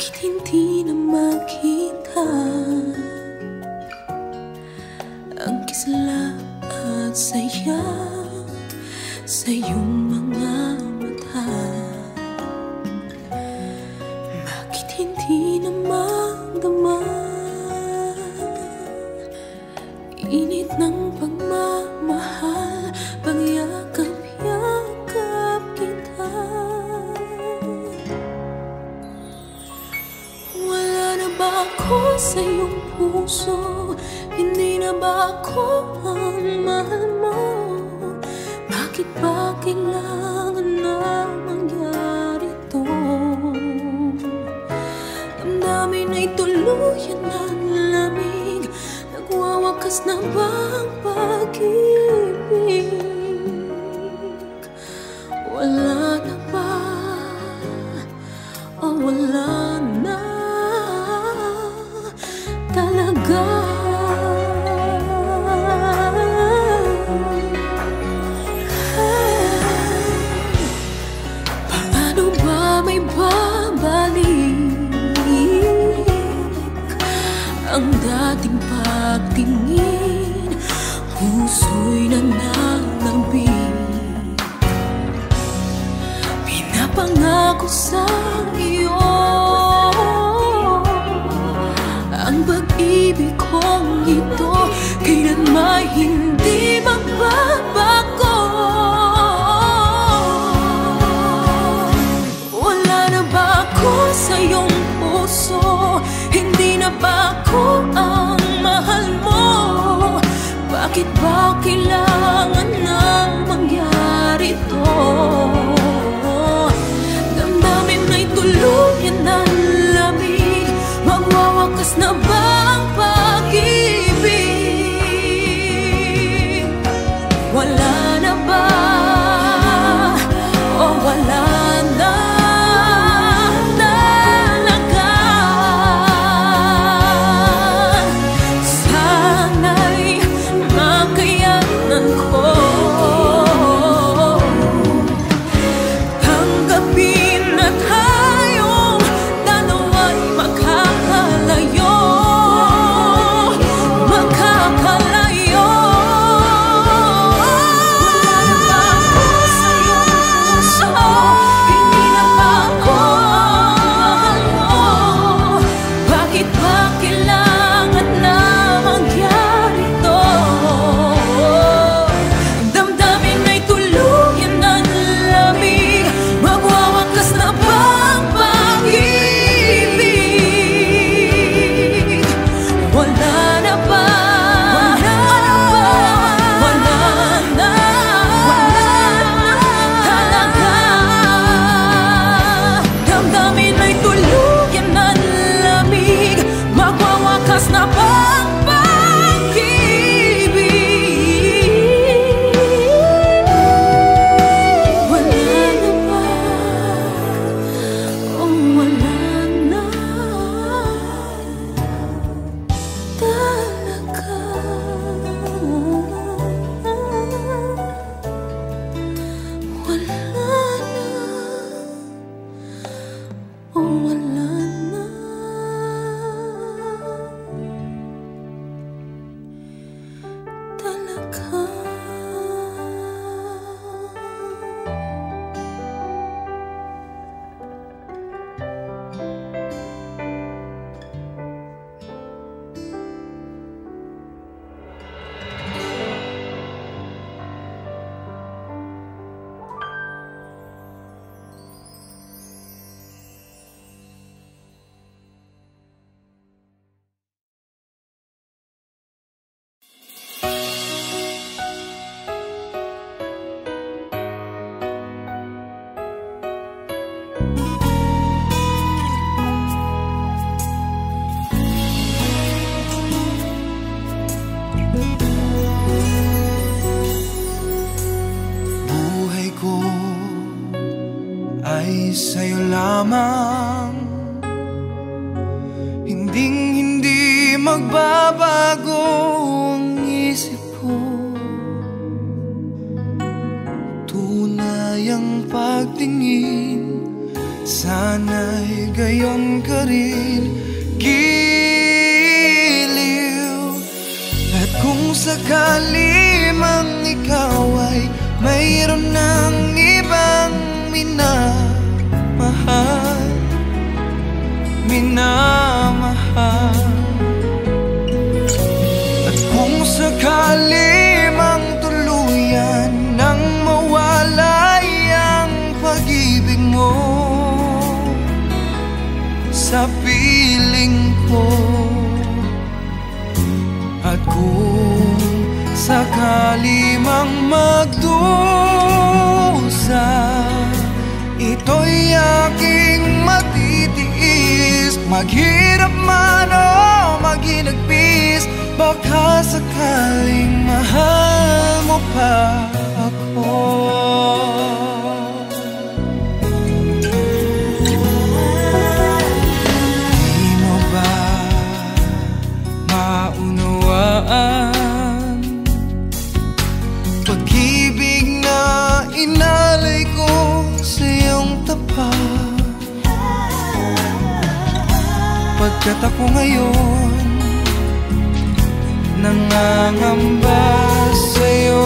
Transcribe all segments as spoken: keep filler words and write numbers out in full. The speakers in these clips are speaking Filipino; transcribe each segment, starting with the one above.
Bakit hindi na makita ang kisla at saya sa iyong mga mata? Bakit hindi na magdama init ng pagmamahal, pagyakap-yakap kita? Wala na ba ako sa iyong puso? Hindi na ba ako ang mahal mo? Bakit ba kailangan na mangyari to? Damdamin ay tuluyan ng lamig. Nagwawakas na ba ang pag-ibig? Wala na ba? O wala na talaga? Paano ba may babalik ang dating pagtingin? Puso'y nananabik, pinapangako sa iyo ang pag-ibig kong ito kailanman hindi magbabago. Wala na ba ako sa iyong puso? Hindi na ba ako ang mahal mo? Bakit ba kailangan nang mangyari to? Damdamin ay tuluyan ng lamig. Magwawakas na ba ang pag-ibig? Wala na ba? O wala na talaga? Sana'y makayanan ko tanggapin na tayong dalawa'y makakalayo, makakalayo. sa'yo lamang. Hinding hindi magbabago ang isip ko. Tunay ang pagtingin sana'y gayon ka rin giliw. At kung sakali mang ikaw ay mayroon ng ibang minamahal, minamahal. At kung sakali mang tuluyan nang mawalay ang pag-ibig mo sa piling ko, at kung sakali mang magdusa, ito'y aking matitiis. Maghirap man o maghinagpis, baka sakaling mahal mo pa ako. Di mo ba maunawaan pag-ibig na inalay ko sa iyong tapat? Pagkat ako ngayon nangangamba sa'yo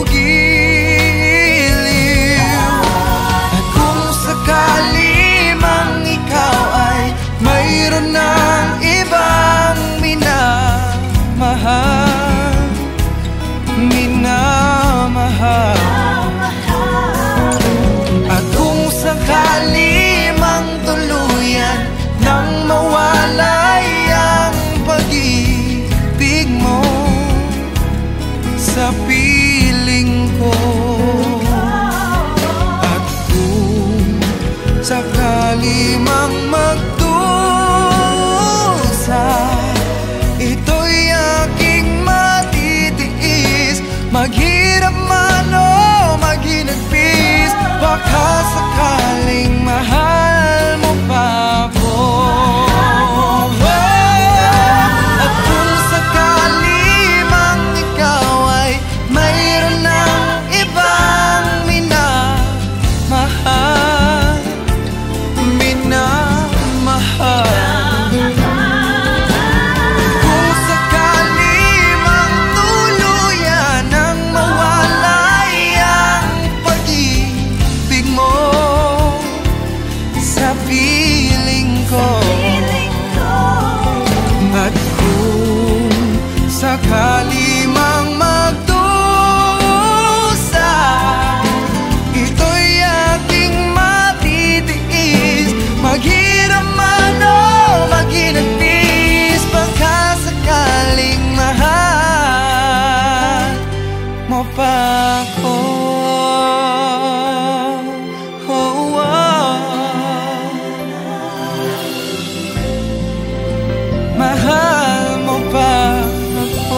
giliw. At kung sakali mang ikaw ay mayroon ng ibang minamahal, minamahal. At kung sakali mang tuluyan nang mawalay ang pag-ibig mo sa piling ko, at kung sakali mang magdusa, ito'y aking matitiis. Maghirap man o maghinagpis, baka sakaling mahal mo pa ako. At kung sakali mang ikaw ay mayroon ng ibang minamahal, minamahal. Kung sakali mang tuluyan ang mawalay ang pag-ibig mo sa piling ko, at kung sakali mang magdusa, ito'y aking matitiis. Maghirap man o maghinagpis, baka sakaling mahal mo pa ako. Oh, oh. Mahal mo pa ako.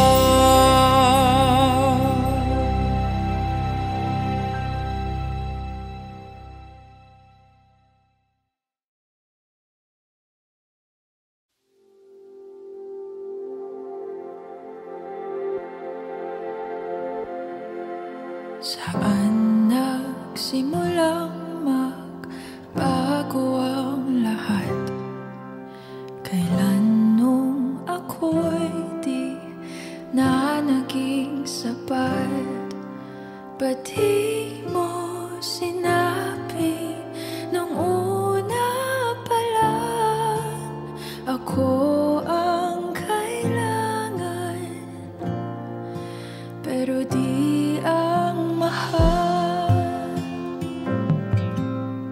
Saan nagsimulang magbago ang lahat? Kailan nung ako'y di na naging sapat? Ba't di mo sinabi nung una pa lang ako ang kailangan, pero di ang mahal?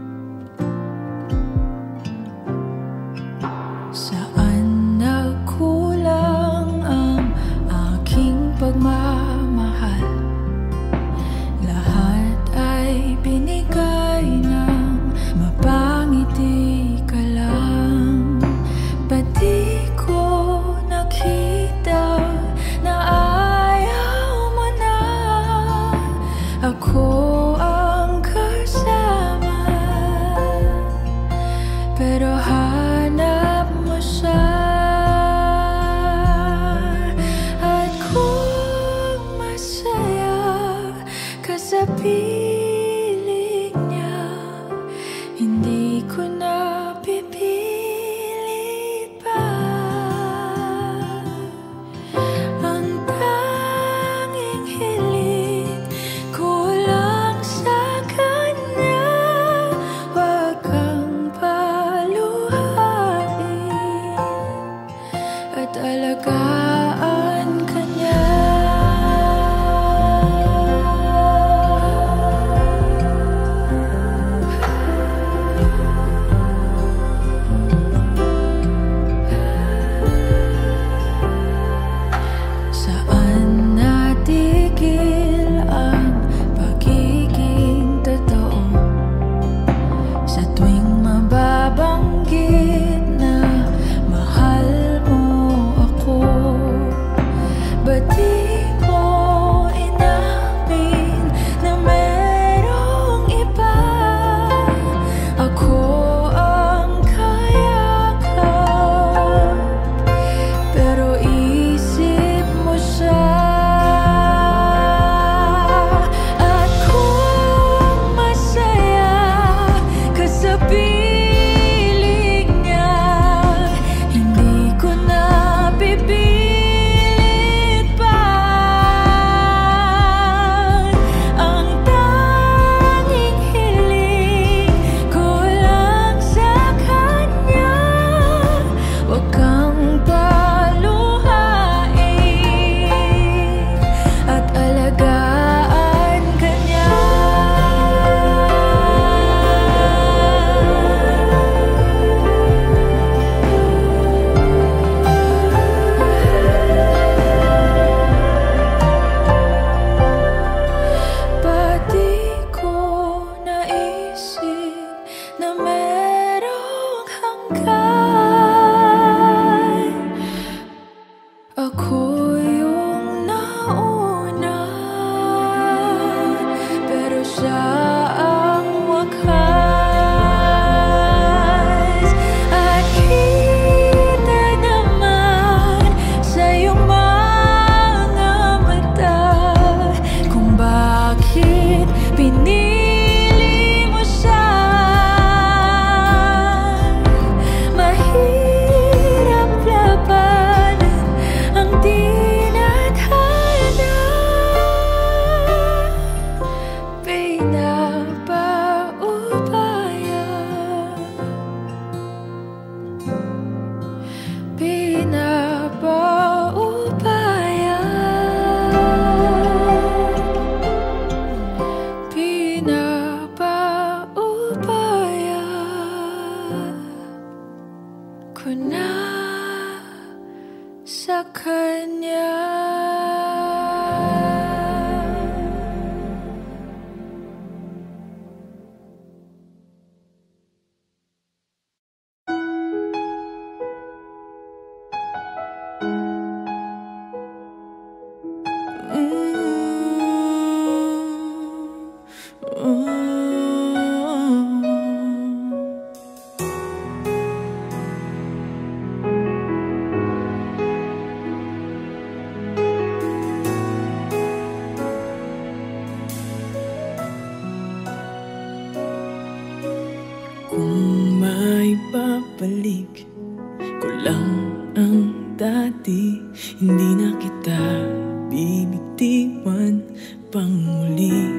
kung may babalik ko lang ang dati, hindi na kita bibitiwan pang muli.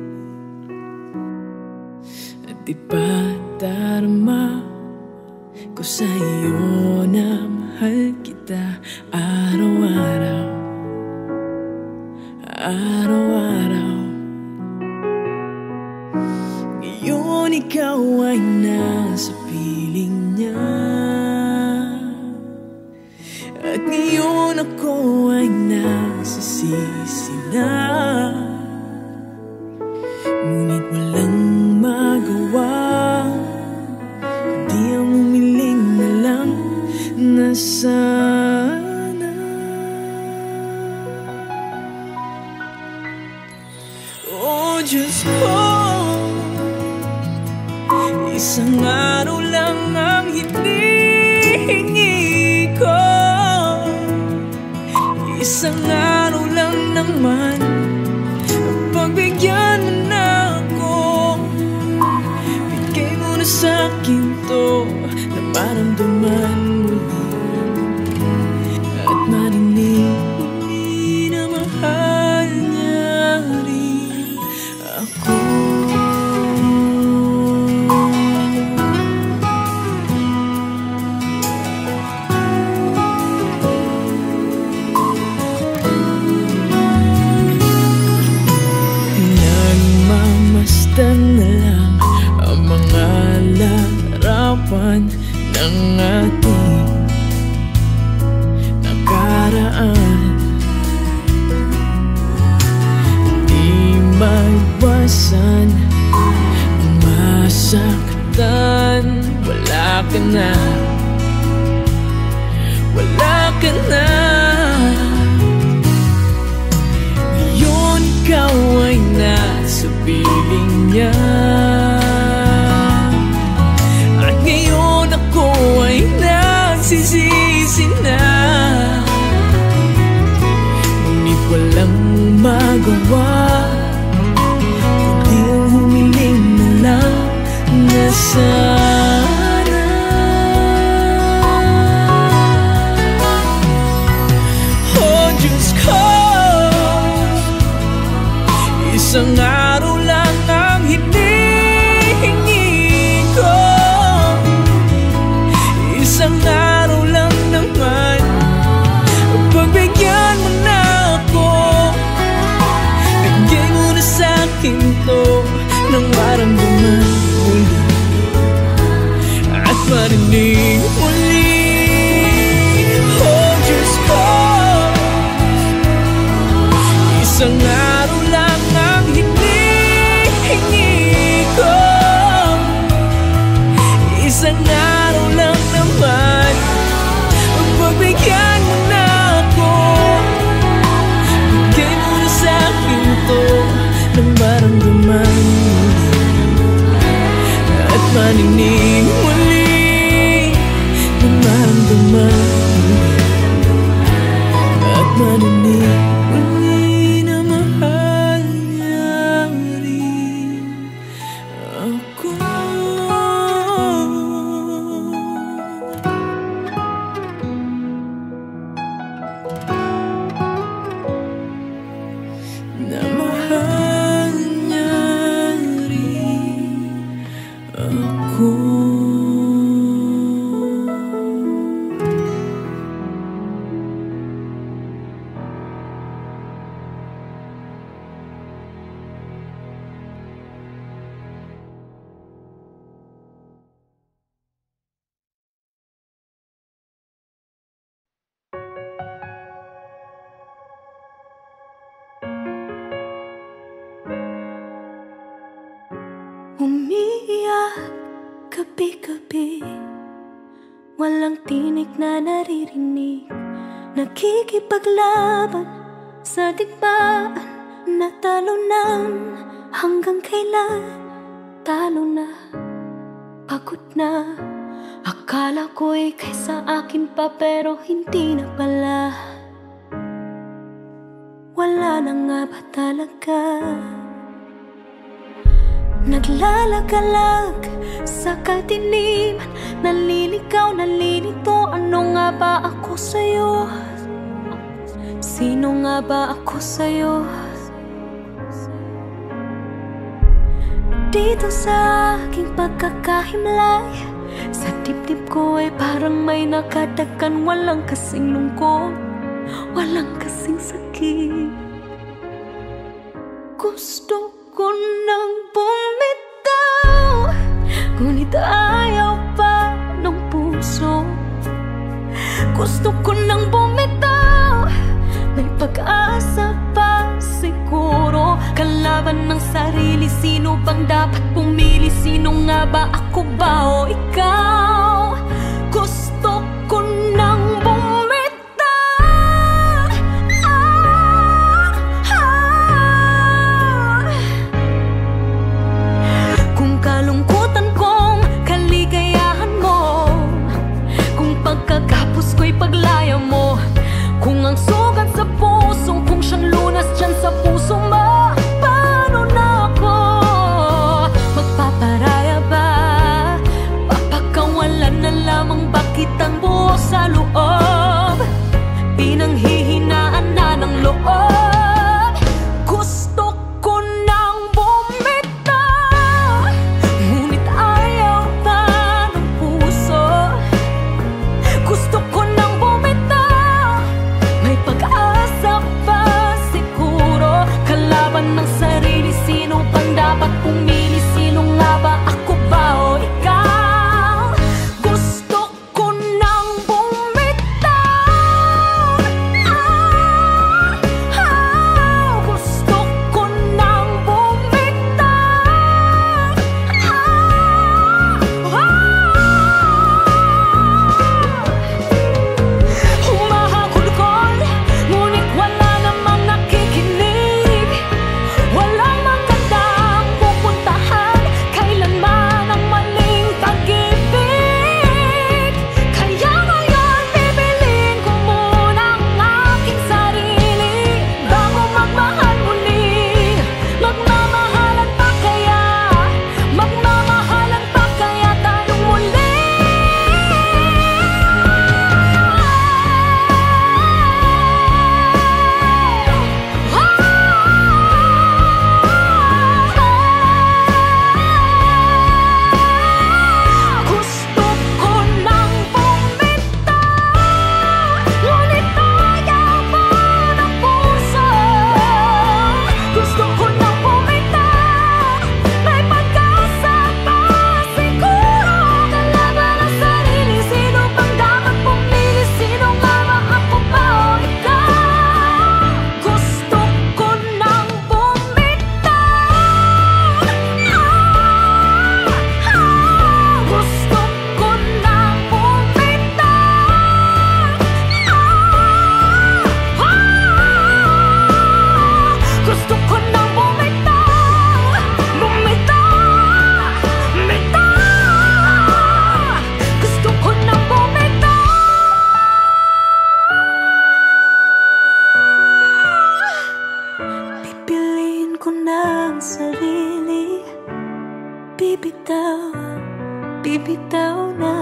At di ba darama ko sa'yo na mahal kita araw-araw, araw-araw. Ngayon ikaw ay nasa piling niya, at ngayon ako ay nasisisi na. Ngunit walang magawa, di ang umiling na lang na sana. Oh Diyos ko, isang araw lang ang hinihingi ko, isang araw lang naman, pagbigyan mo na ako. Bigay mo na sa'kin to na maramdaman muli, at marinig muli na mahal niya rin ako. Nagmamasdan na lang ang mga larawan ng ating nakaraan. Di maiwasan ang masaktan. Wala ka na, wala ka na. Ngayon ikaw ay nasa piling niya, at ngayon ako ay nagsisisi na. Ngunit walang magawa, kundi ang humiling na lang na sana. Oh Diyos ko, isang araw lang ang hinihingi ko, isang araw lang naman, pagbigyan mo na ako. Bigay mo na sa'kin to nang maramdaman muli, at marinig muli. Oh Diyos ko, isang araw lang ang hinihingi ko, isang araw lang naman, pagbigyan mo na ako. Bigay mo na sa'kin to nang maramdaman muli, at marinig muli, nang maramdaman muli, at marinig muli na mahal niya rin ako. Na mahal niya rin ako. Umiiyak gabi-gabi, walang tinig na naririnig, nakikipaglaban sa digmaan, natalunan. Hanggang kailan? Talo na, pagod na. Akala ko'y kaysa akin pa, pero hindi na pala. Wala na nga ba talaga? Naglalagalag sa kadiliman, naliligaw, nalilito. Ano nga ba ako sa'yo? Sino nga ba ako sa'yo? Dito sa aking pagkakahimlay, sa dibdib ko ay parang may nakadakan. Walang kasing lungkot, walang kasing sakit. Gusto ko nang bumitaw, ngunit ayaw pa ng puso. Gusto ko nang bumitaw, may pag-asa pa siguro. Kalaban ng sarili, sino bang dapat pumili? Sino nga ba, ako ba o ikaw? Gusto ko nang bumitaw. ah, ah. Kung kalungkutan kong kaligayahan mo, kung pagkakapos ko'y paglaya mo, kung ang sugat sa puso, kung siyang lunas dyan sa puso mo, paano na ako magpaparaya ba? Papakawalan na lamang ba kitang buo sa loob? Pinanghihinaan na ng loob. Gusto ko nang bumitaw, ngunit ayaw pa ng puso. Gusto ko nang bumitaw, may pag-asa pa siguro. Kalaban ng sarili, sino bang dapat pumili? Sino nga ba, ako ba o ikaw? Gusto ko nang bumitaw. ah, ah. Gusto ko nang bumitaw. ah, ah. Humahagulgol, ngunit wala namang nakikinig. Walang magandang pupuntahan, kailanman ang maling pag-ibig. Kaya ngayon bibilin ko muna ang aking sarili bago magmahal muli. Magmamahalan pa kaya? Magmamahalan pa kaya tayong muli? Gusto ko nang bumitaw, ngunit ayaw pa ng puso. Gusto ko nang bumitaw, may pag-asa pa siguro. Kalaban ng sarili, sino bang dapat pumili? Sino nga ba, ako ba o ikaw? Gusto ko nang bumitaw. ah, ah. Gusto ko nang bumitaw. ah, ah. Gusto ko nang bumitaw. Bumitaw, bumitaw. Gusto ko nang bumitaw. Pipiliin ko ng sarili, bibitaw, bibitaw na.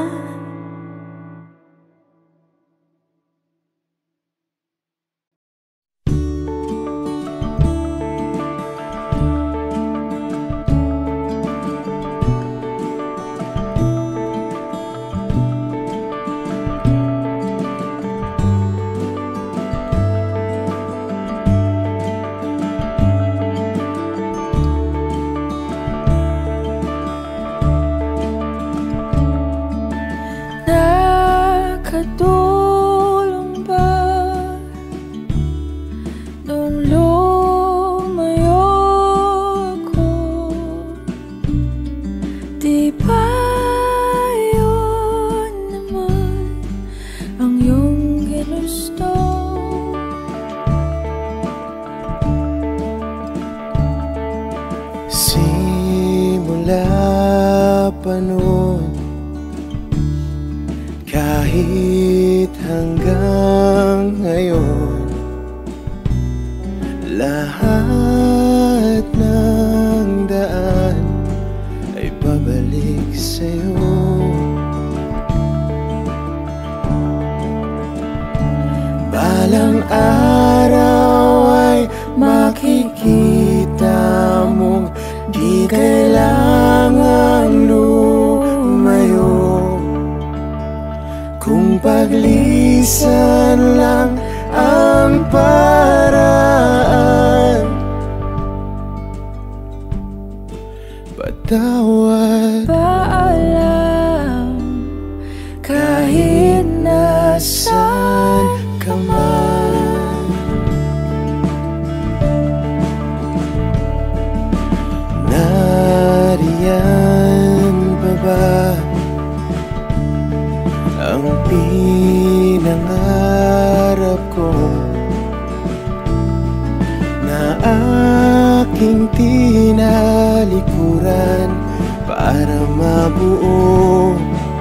Nakatulong ba nung lumayo ako? Di ba yun naman ang iyong ginusto? Simula pa noon, kahit hanggang ngayon, lahat ng daan ay pabalik sa'yo. Balang araw ay makikita mong di kailangang lumayo, kung paglisan lang ang paraan. Patawad, paalam, kahit nasaan ka man. Nariyan pa ba ang pinangarap ko na aking tinalikuran para mabuo?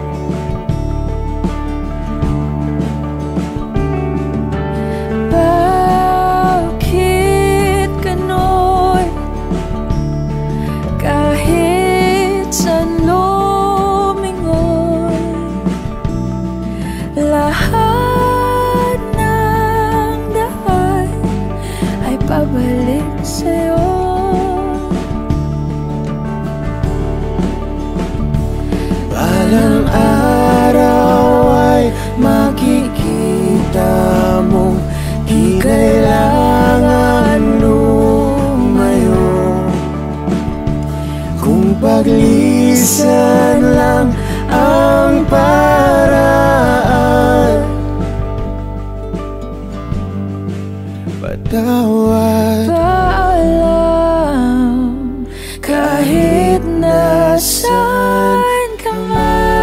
Bakit gano'n? Kahit saan lumingon, lahat ng daan ay pabalik sa'yo. Balang araw ay makikita mong di kailangan lumayo, kung paglisan lang ang paraan. Patawad, paalam, kahit nasaan ka man.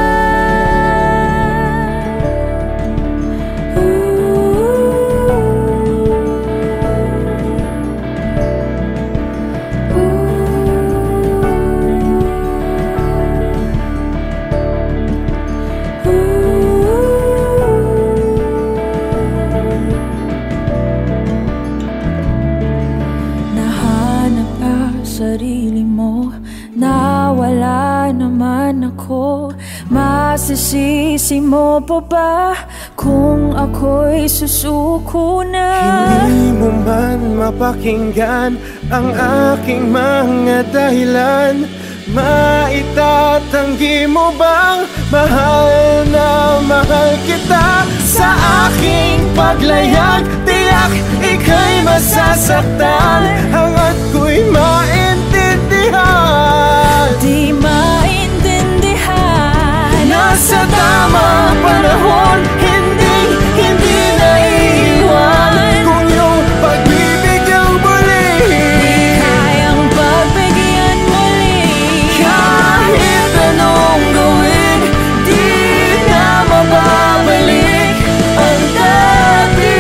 Nahanap ka sarili mo, nawala naman ako. Masisisi mo pa ba kung ako'y susuko na? hindi mo man mapakinggan ang aking mga dahilan. Maitatanggi mo bang mahal na mahal kita? Sa aking paglayag, tiyak ika'y masasaktan, hangat ko'y maintindihan. Di maintindihan, Nasa tamang panahon, hindi, hindi naiiwan. Kung iyong pag-ibig ang muli, kayang pagbigyan muli. kahit anong gawin, di na mababalik ang dati.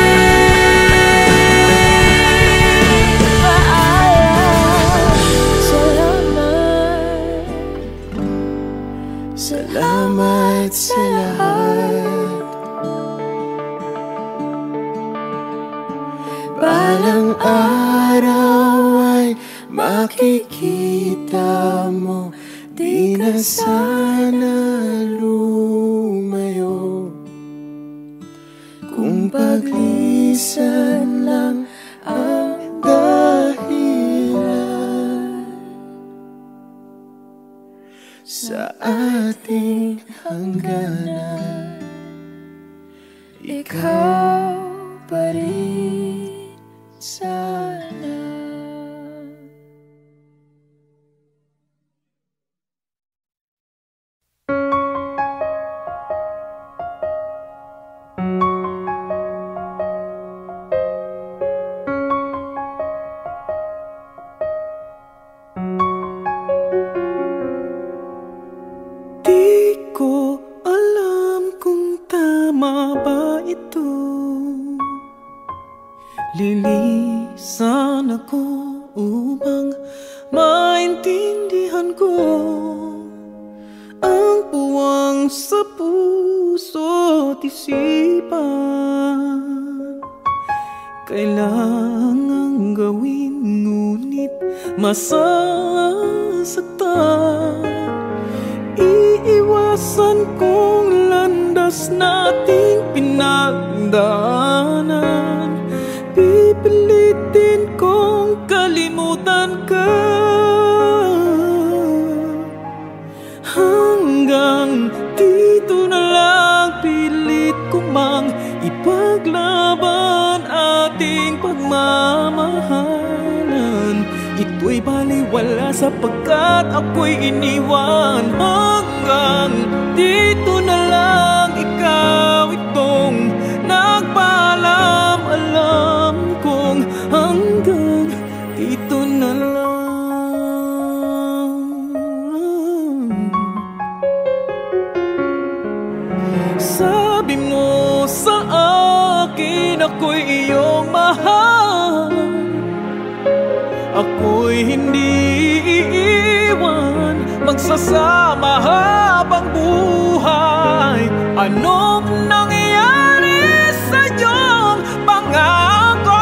Paalam, salamat, Salamat sa lahat. Balang araw ay makikita mo, di na sana lumayo, kung paglisan lang ang dahilan sa ating hangganan. ikaw pa rin sana. Di ko alam kung tama ba ito. Lilisan ako upang maintindihan ko ang puwang sa puso't isipan. Kailangang gawin ngunit masasaktan. Iwasan kong landas nating pinagdaanan. Pipilitin kong kalimutan ka. Hanggang dito na lang, pilit ko mang ipaglaban ating pagmamahalan. Ito'y baliwala sapagkat ako'y iniwan. Hanggang dito na lang, ikaw itong nagpaalam. Alam kong hanggang dito na lang. Sabi mo sa akin ako'y iyong mahal. Ako'y hindi iiwan, magsasama habang buhay. Anong nangyayari sa iyong pangako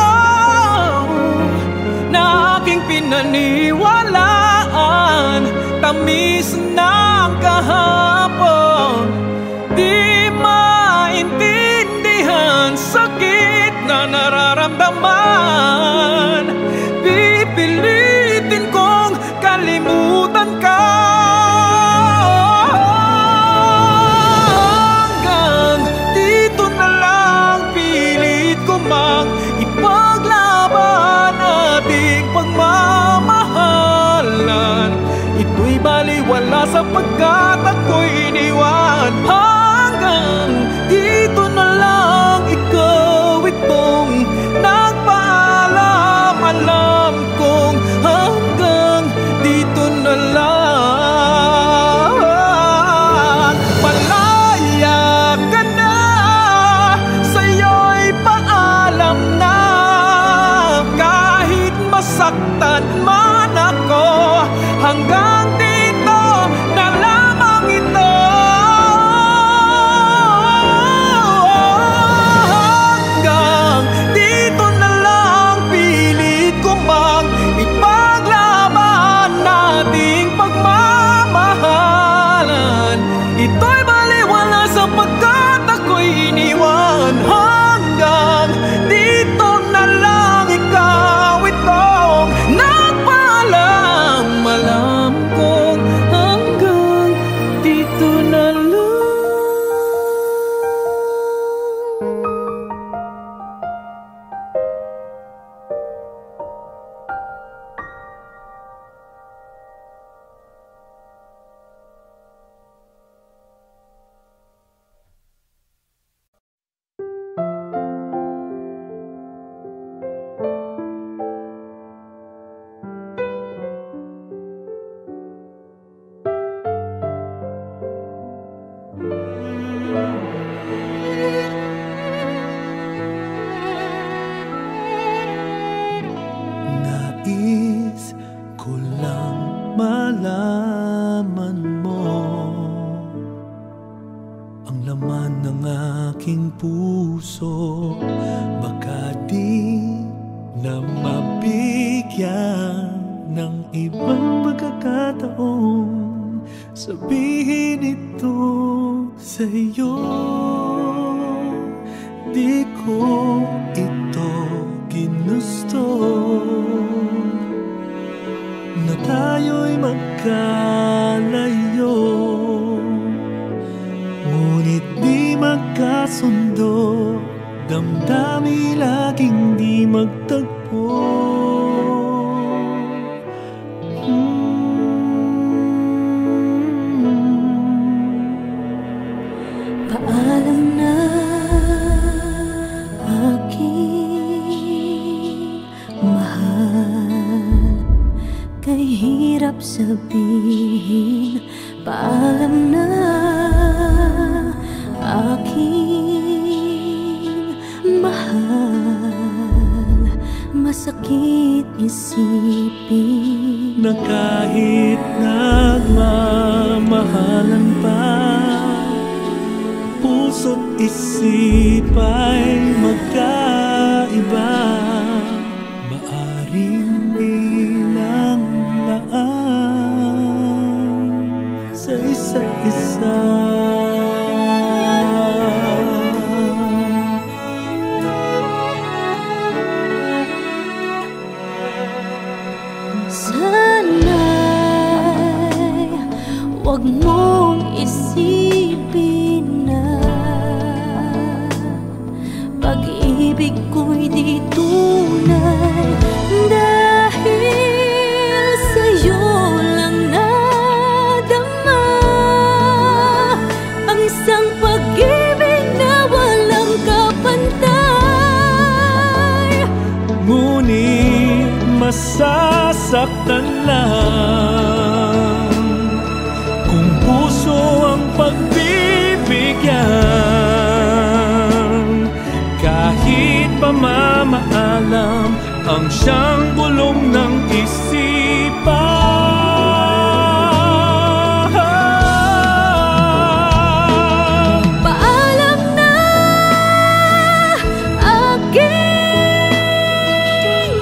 na aking pinaniwalaan? Tamis ng kahapon, di maintindihan, sakit na nararamdaman. Pipilitin kong kalimutan ka. Hanggang dito na lang, pilit ko mang ipaglaban ating pagmamahalan. Ito'y baliwala sapagkat ako'y iniwan. Hanggang dito na lang, ikaw itong nagpaalam. Alam kong hanggang dito na lang. Malaya ka na, sa'yo'y paalam na. Kahit masaktan man ako, hanggang dito na lamang ito. Hanggang dito na lang, pilit ko mang ipaglaban nating pagmamahalan. Ito'y baliwala sapagkat ako'y iniwan. Hanggang dito na lang, ikaw itong nagpaalam. Alam kong hanggang dito na lang. Nais ko lang malaman mo ang laman ng aking puso. Baka di na mabigyan ng ibang pagkakataon sabihin ito sa'yo. Di ko ito ginusto na tayo'y magkalayo, ngunit di magkasundo, damdamin laging di magtagpo. Paalam na aking mahal, kay hirap sabihin. Paalam na aking mahal, masakit isipin na kahit nagmamahalan pa, puso't isip ay magkaiba. Maaring ilang laan sa isa't isa. Huwag mong isipin na pag-ibig ko'y di tunay, dahil sa'yo lang nadama ang isang pag-ibig na walang kapantay. Ngunit masasaktan lang kung puso ang pagbibigyan. Kahit pamamaalam ang siyang bulong ng isipan. Paalam na aking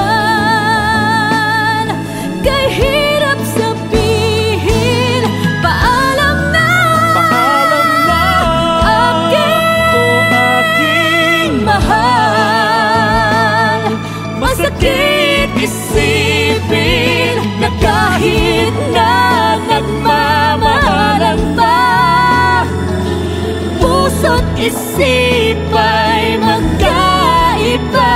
mahal, kay hirap sabihin. Paalam na, Paalam na aking o aking mahal. Masakit isipin na kahit na nagmamahalan pa, puso't isip ay magkaiba.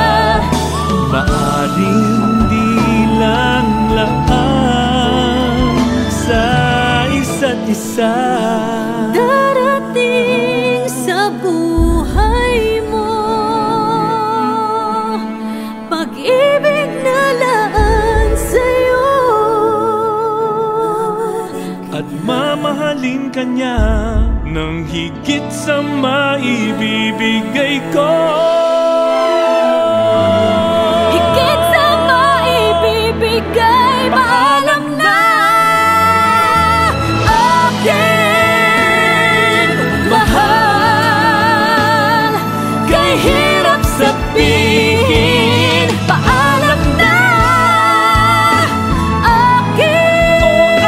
maaring di lang laan sa isa't isa. Darating sa buhay mo pag-ibig na laan sa'yo, At mamahalin ka niya ng higit sa maibibigay ko. higit sa maibibigay. Paalam na aking mahal, kay hirap sabihin. Paalam na aking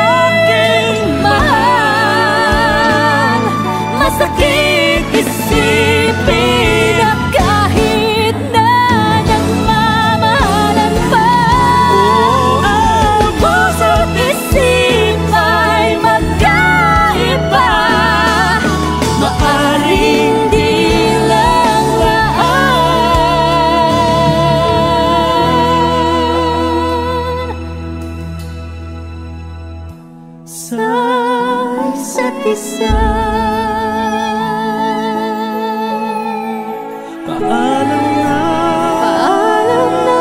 mahal. Masakit isipin na kahit na nagmamahalan pa, ang puso't isip ay magkaiba. Maaring di lang laan sa isa't isa. Paalam na. Paalam na.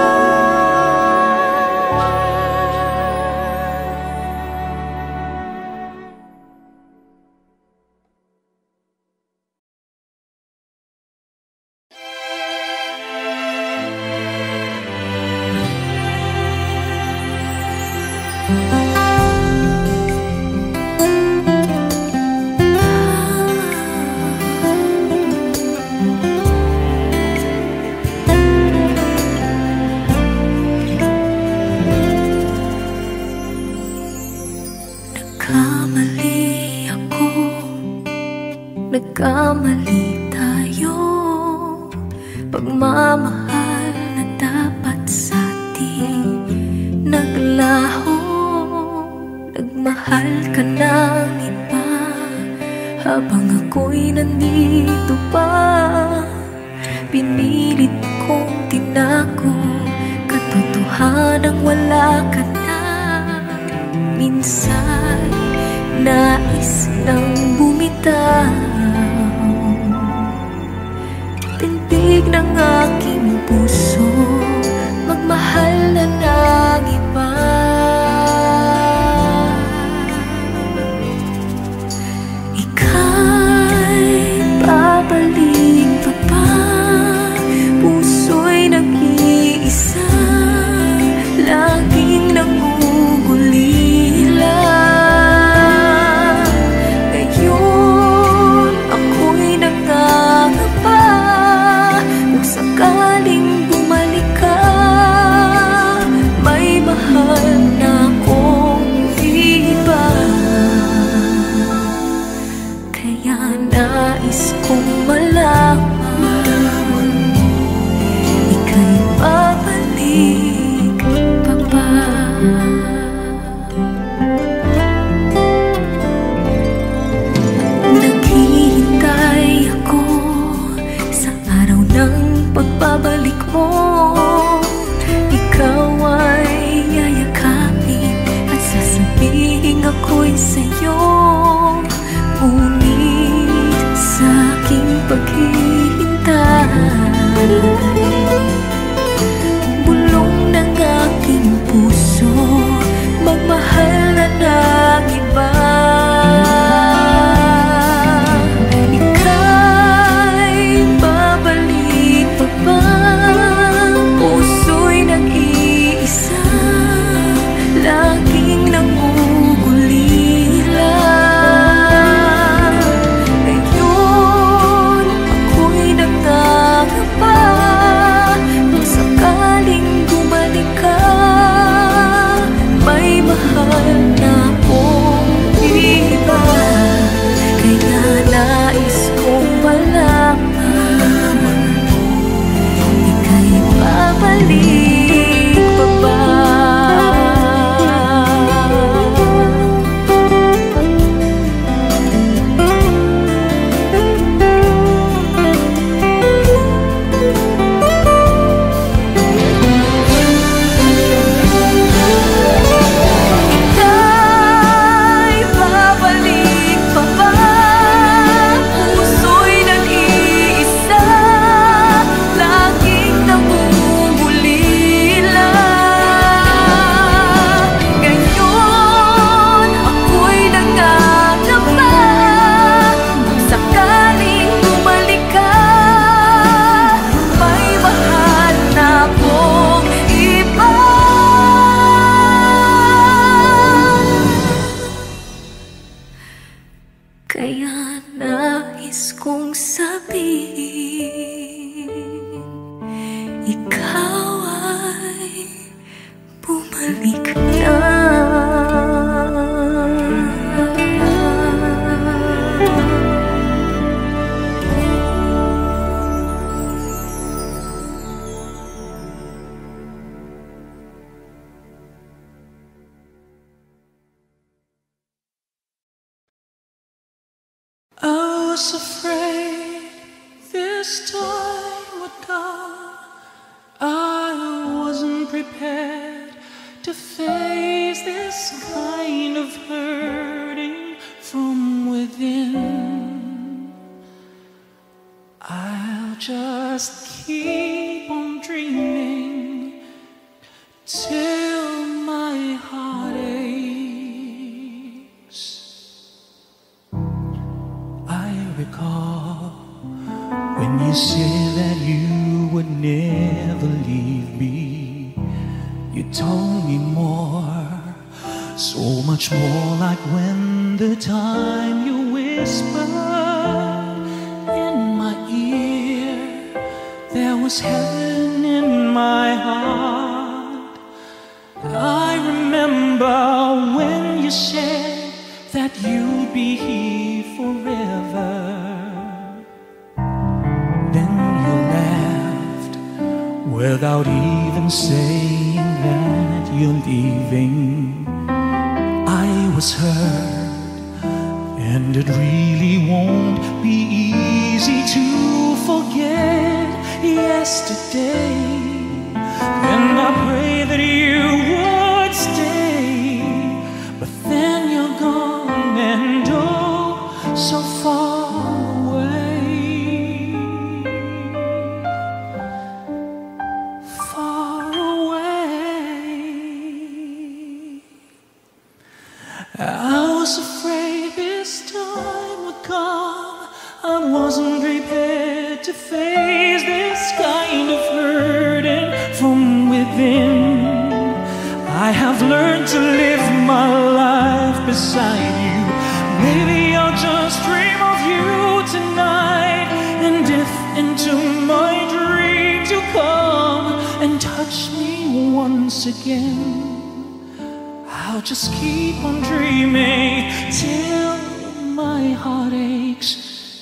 Nagkamali ako, nagkamali tayo. Pagmamahal na dapat sa atin naglaho. Nagmahal ka ng iba habang ako'y nandito pa. Pinilit kong tinako katotohanang wala ka na. Minsan nais nang bumitaw, tindig ng aking puso magmahal na ng iba. Ika'y babalik pa ba? Puso'y nag-iisa, laging nangungulila. Ngayon ako'y nangangapa, kung sakaling bumalik ka, may mahal ako'y sa'yo, ngunit sa aking paghihintay, bulong ng aking puso, magmahal na ng iba. Ika'y babalik pa ba? Puso'y nag-iisa, laging nangungulila. Ngayon ako'y nangangapa, kung sakaling bumalik ka, may mahal na akong iba. Kaya nais kong malaman, ika'y babalik pa ba? Kaya nais kong sabihin, ikaw ay bumalik na. I was afraid this time would come. I wasn't prepared to face this kind of hurting from within. I'll just keep on dreaming till my heart aches. I recall when you said that you would never leave me. You told me more, so much more, like when the time you whispered in my ear, there was heaven in my heart. I remember when you said that you'd be here forever. Then you left without even saying that you're leaving. I was hurt, and it really won't be easy to forget yesterday. And I pray that you would stay, but then you're gone, and oh, so far away, far away. I was afraid this time would come. I wasn't prepared to face this kind of hurting from within. I have learned to live my life beside you. Maybe I'll just dream of you tonight, and if into my dreams you come and touch me once again, I'll just keep on dreaming till my heart aches.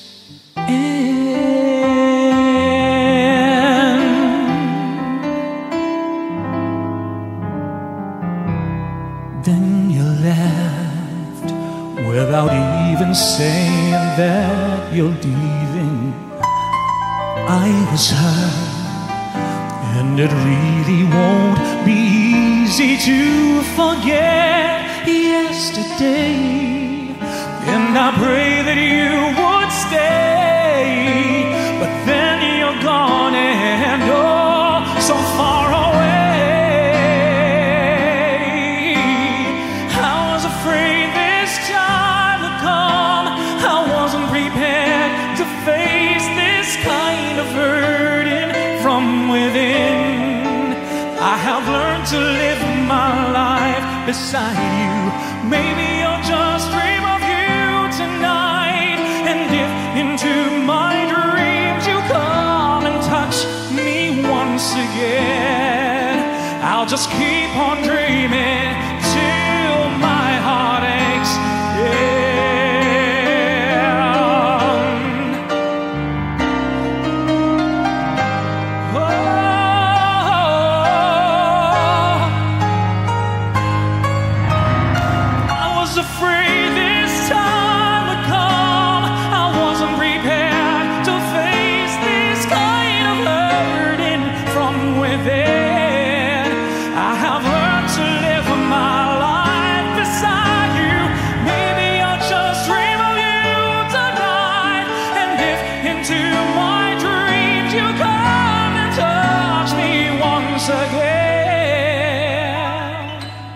Then you left without even saying that you're leaving. I was hurt, and it really won't be easy to forget. Yes, yesterday, and I pray that you would stay, but then you're gone and oh, so far away. I was afraid this time would come. I wasn't prepared to face this kind of hurting from within. I have learned to live my life beside you. Maybe I'll just dream of you tonight, and if into my dreams you come and touch me once again, I'll just keep on dreaming till my heart aches. Yeah. Afraid this time would come. I wasn't prepared to face this kind of hurting from within. I have learned to live my life beside you. Maybe I'll just dream of you tonight, and if into my dreams you come and touch me once again,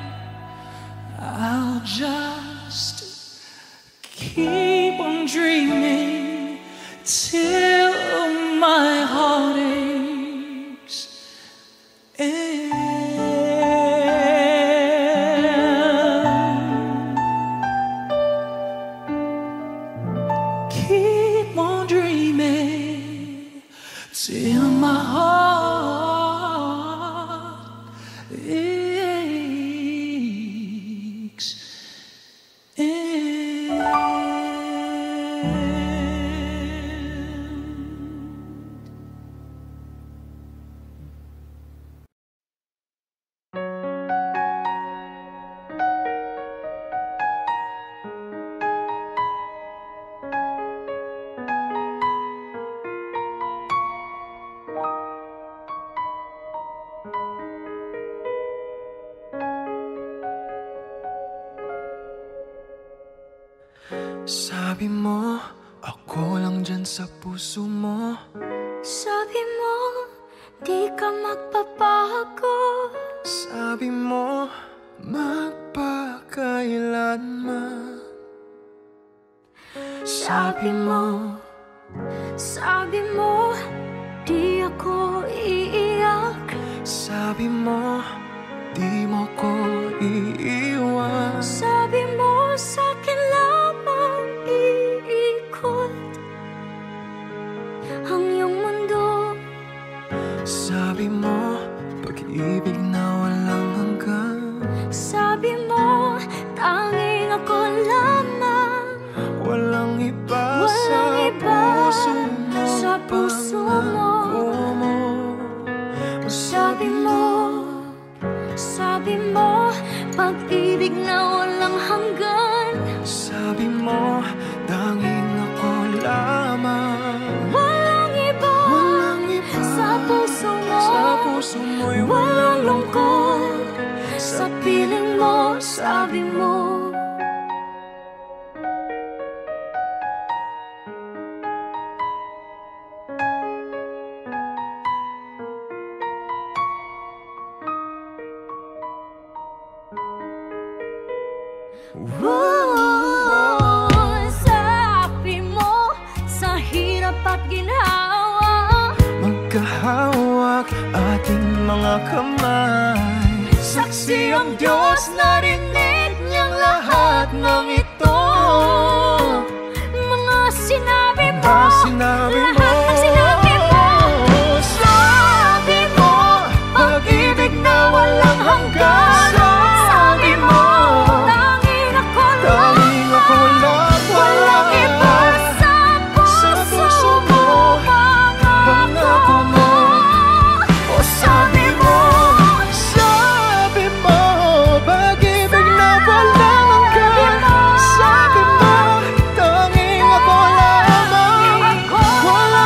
I'll just keep on dreaming till my heart aches. And keep on dreaming till my heart aches. Sabi mo, ako lang dyan sa puso mo. Sabi mo, di ka magpapago. Sabi mo, magpakailanman. Sabi mo, sabi mo, di ako iiyak. Sabi mo, di mo ko iiwan. Sabi mo, sa'kin lamang iikot ang iyong mundo. Sabi mo, pag-ibig na walang hanggan. Sabi mo, tanging ako lamang. Walang iba, Walang sa iba puso mo, sa puso mo. mo. Sabi mo, sabi mo, pag-ibig na walang hanggan. Sabi mo, tanging ako lamang. Walang iba, Walang iba sa puso mo. sa puso mo'y Walang lungkot sa piling mo. Sabi mo, oh, sabi mo, sa hirap at ginhawa, magkahawak ating mga kamay. Saksi ang Diyos, narinig niyang lahat ng ito. mga sinabi mo, Mga sinabi mo, lahat ng sinabi mo. sabi mo, pag-ibig na walang hanggan. Sabi mo, Tanging ako tanging ako lang. walang iba sa Sa puso puso mo, pangako mo. O sabi mo, sabi mo, pag-ibig na walang hanggan. Sabi mo, tanging ako lamang. Walang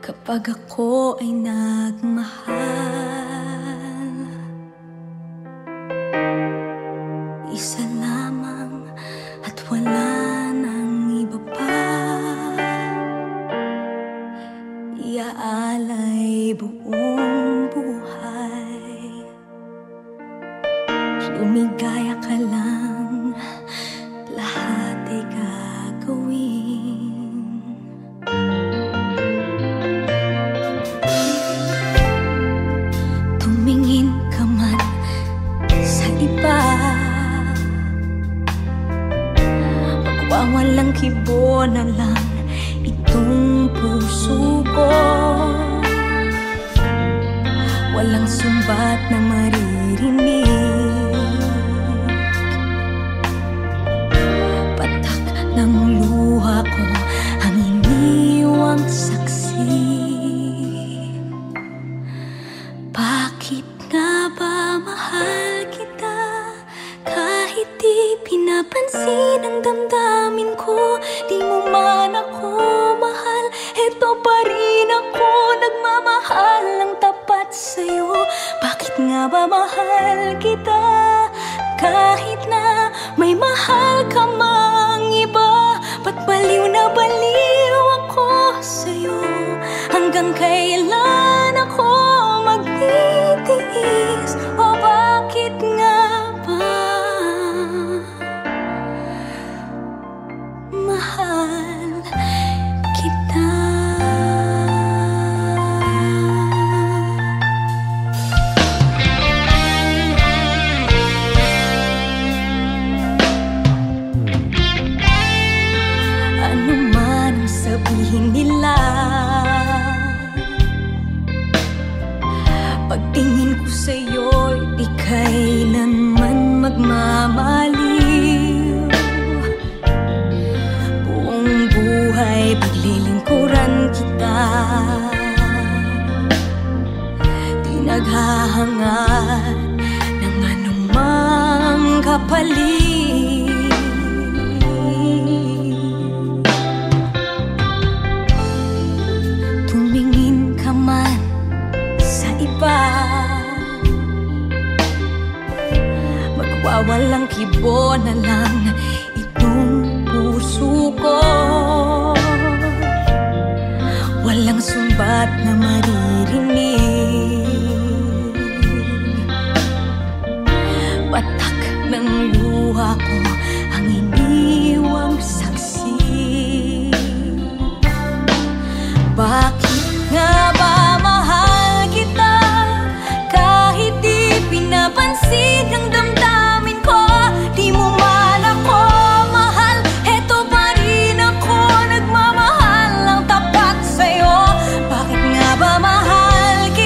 kapag ako ay nagmahal. Isa lamang at wala nang iba pa, iaalay buong buhay. Lumigaya ka lang, lahat ay gagawin. Tumingin ka man sa iba, magwawalang kibo na lang itong puso ko. Walang sumbat na maririnig, patak ng luha ko ang iniwang saksi. Bakit nga ba mahal kita kahit di pinapansin ang damdamin ko? Di mo man ako mahal, eto pa rin ako nagmamahal ng tapat sa'yo. Bakit nga ba mahal kita kahit na may mahal ka mang iba? Ba't baliw na baliw ako sa'yo? Hanggang kailan ako magtitiis? O bakit nga ba mahal kita? Ano man ang sabihin nila, pagtingin ko sa'yo'y di kailanman magmamaliw. Buong buhay paglilingkuran kita, di naghahangad ng anumang kapalit. Tumingin ka man sa iba, magwawalang kibo na lang itong puso ko. Walang sumbat na maririnig, patak ng luha ko ang iniwang saksi. Bakit nga ba mahal kita kahit di pinapansin ang damdamin ko? Di mo man ako mahal, eto pa rin ako nagmamahal ng tapat sa'yo. Bakit nga ba mahal kita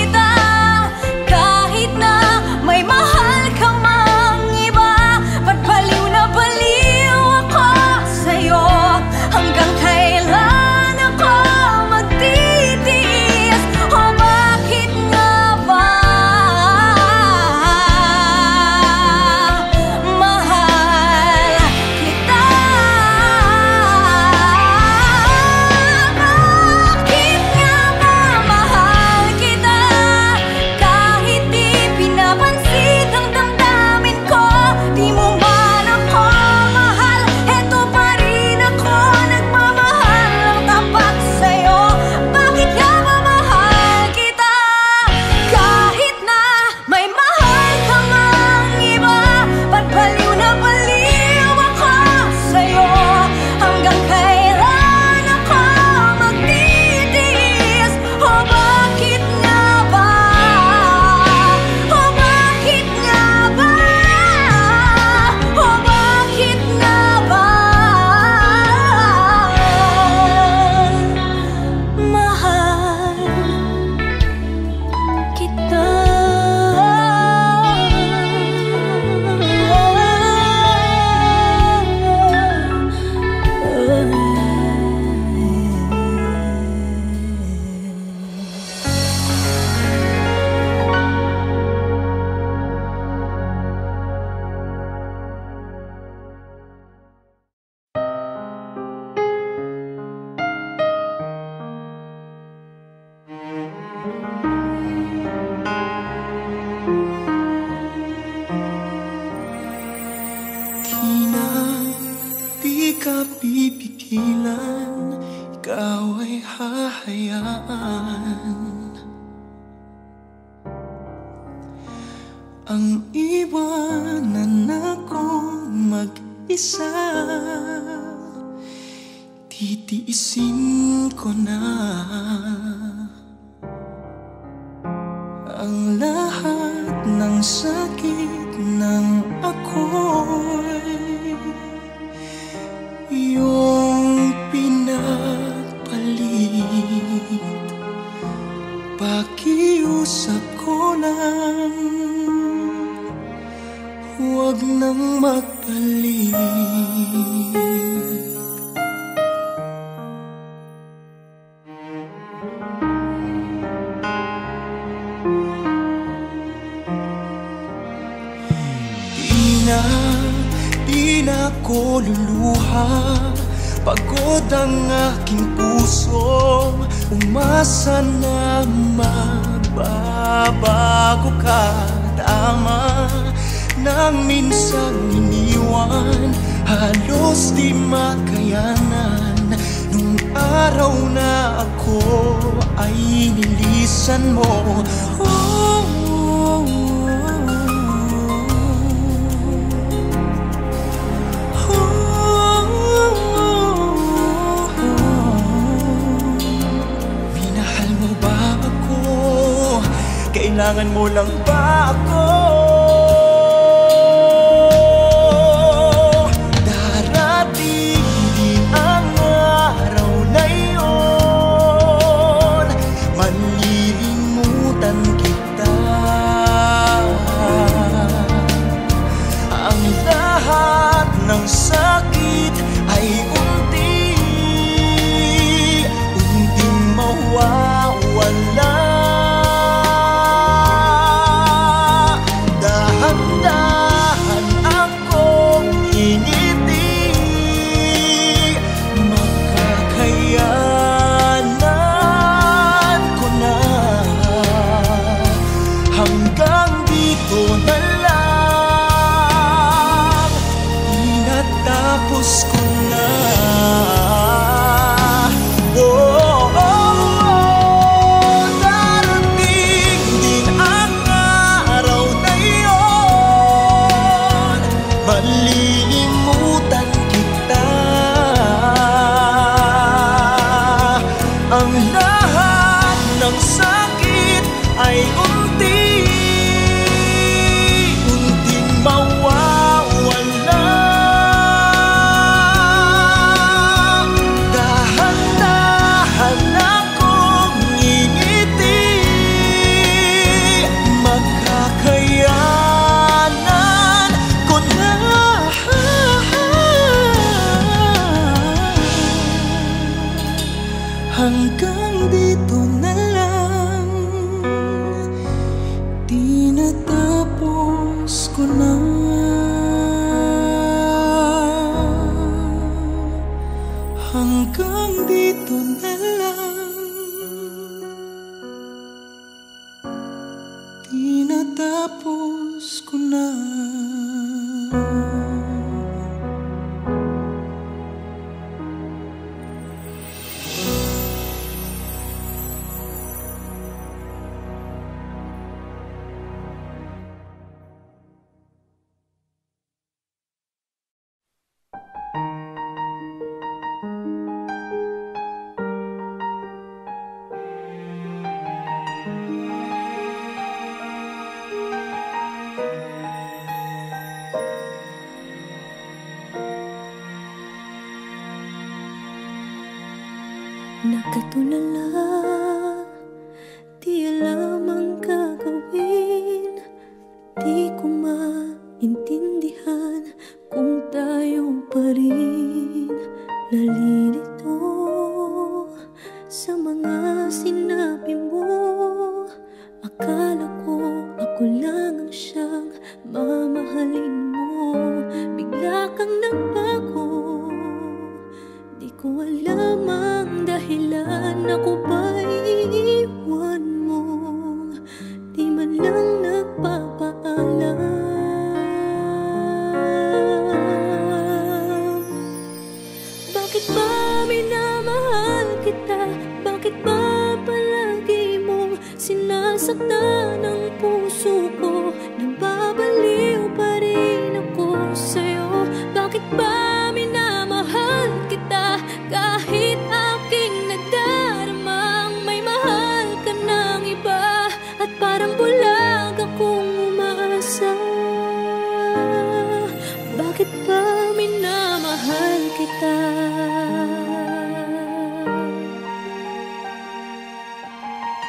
Di na, di ka pipigilan, ikaw ay hahayaan. Ang iwanan akong mag-isa, titiisin ko na ang lahat ng sakit ng ako'y iyong pinagpalit. Pakiusap ko lang, huwag nang magbalik. Di na ko luluha, pagod ang aking puso, umasa na magbabago ka. Tama nang minsan iniwan, halos di makayanan. Nung araw na ako ay nilisan mo. Oh, oh, oh. Kailangan mo lang ba ako? Darating din ang araw na iyon, malilimutan kita. Ang lahat ng sakit ay unti, unting mawawala. Hanggang dito na lang, tinatapos ko na. Hanggang dito na lang, tinatapos ko na.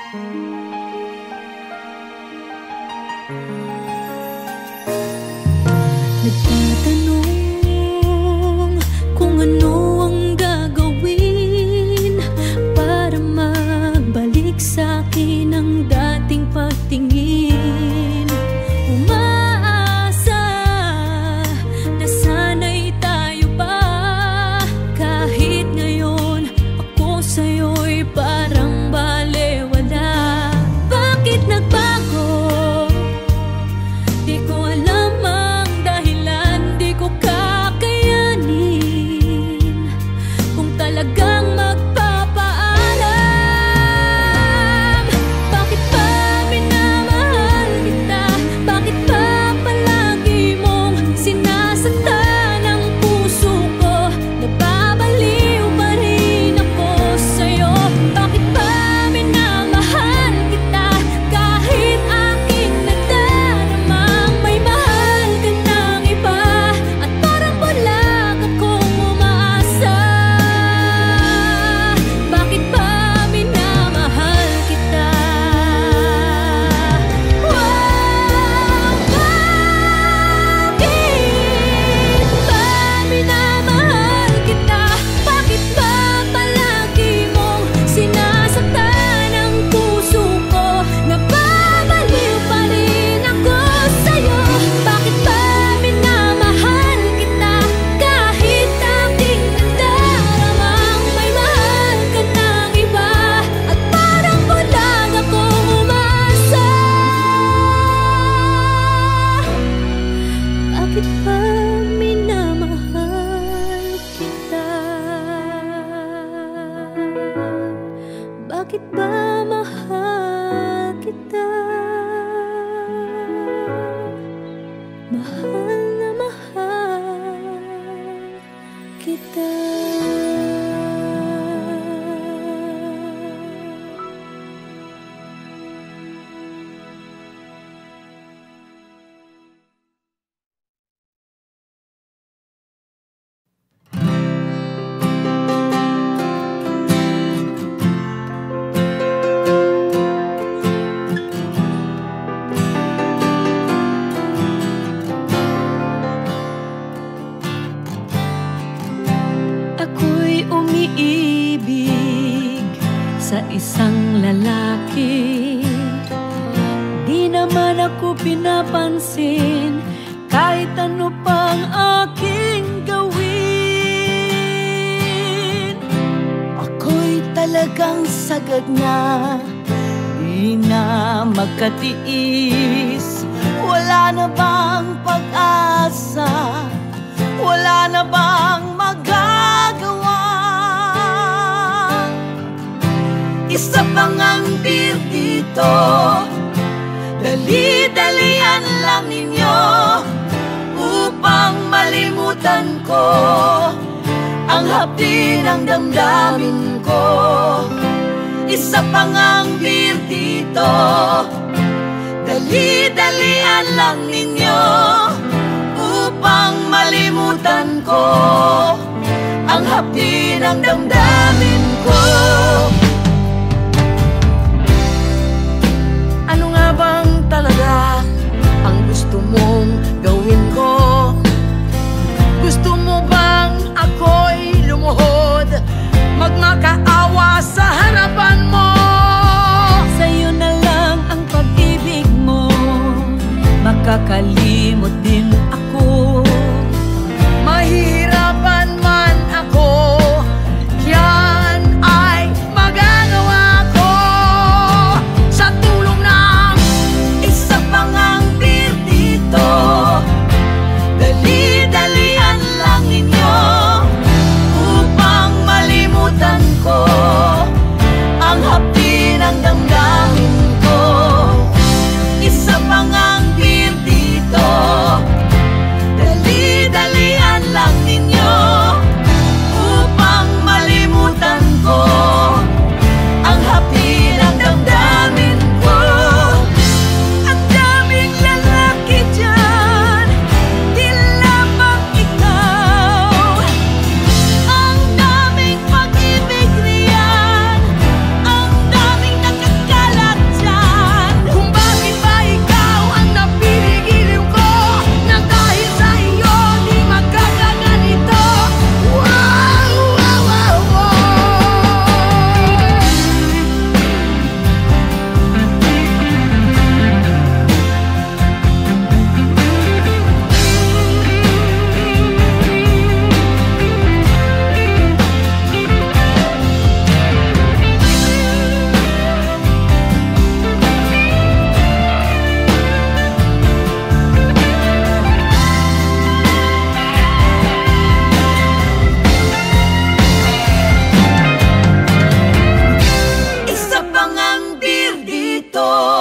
Nagtatanong kung ano ang gagawin para magbalik sa akin ang dating pagtingin. Umaasa na sana'y tayo pa, kahit ngayon ako sa'yo'y parang balewala. Bakit nagbago? Di ko alam ang dahilan, di ko kakayanin kung talagang magpapaalam. Bakit ba minamahal kita? Bakit ba palagi mong sinasaktan ang puso ko? Nababaliw pa rin ako sa'yo. Bakit ba minamahal kita kahit aking nagdaramang may mahal ka ng iba at parang bulag akong umaasa? Bakit ba minamahal kita? Wow, bakit ba minamahal kita? Bakit ba palagi mong sinasaktan ang puso ko? Nababaliw pa rin ako sa'yo. Bakit ba minamahal kita kahit aking nagdaramang may mahal ka ng iba at parang bulag akong umasa? Bakit ba minamahal kita? Bakit ba mahal kita? Mahal na mahal kita. Ako'y umiibig sa isang lalaki. Di naman ako pinapansin kahit ano pang aking gawin. Ako'y talagang sagad na, di na magkatiis. Wala na bang pag-asa? Wala na bang magagawa? Isa pang ang beer dito, dali-dalian lang ninyo upang malimutan ko ang hapdi ng damdamin ko. Isa pang ang beer dito, dali-dalian lang ninyo upang malimutan ko ang hapdi ng damdamin ko. Ano nga bang talaga ang gusto mong gawin ko? Gusto mo bang ako'y lumuhod, magmakaawa sa harapan mo? Sa'yo na lang ang pag-ibig mo, makakalimot din ako. Mahihirapan man ako, yan ay magagawa ko sa tulong ng isa pang ang beer dito. Dali-dalian lang ninyo upang malimutan ko ang hapdi ng damdamin ko. Isa pang ang beer dito, ito.